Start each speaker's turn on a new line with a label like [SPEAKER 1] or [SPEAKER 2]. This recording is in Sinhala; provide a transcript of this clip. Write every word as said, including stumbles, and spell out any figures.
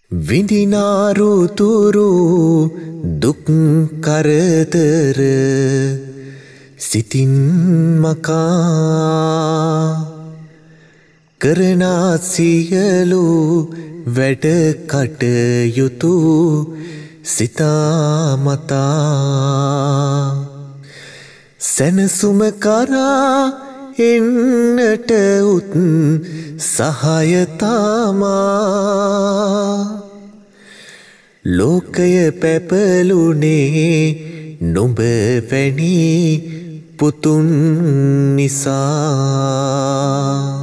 [SPEAKER 1] විඳිනාරු තුරු දුක් කරදර සිතින් මකා කරන සියලු වැඩ කටයුතු සිතා මතා සැනසුම කරා එන්නට උත් සහායතාමා ලෝකය පැපලුනේ නුඹ වැනි පුතුන් නිසා